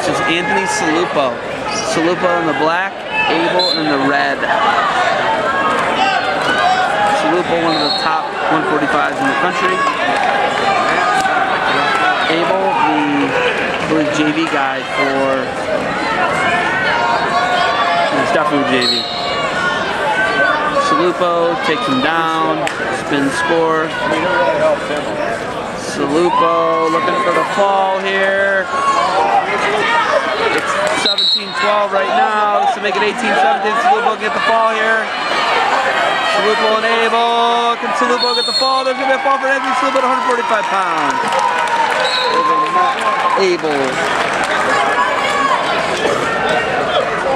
which is Anthony Salupo. Salupo in the black, Abel in the red. Salupo, one of the top 145s in the country. Abel, the JV guy for, he's definitely JV. Salupo takes him down, spin score. Salupo looking for the fall here. It's 17-12 right now, so make it 18-17. Salupo get the fall here. Salupo and Abel. Can Salupo get the fall? There's going to be a fall for Anthony Salupo at 145 pounds. Abel.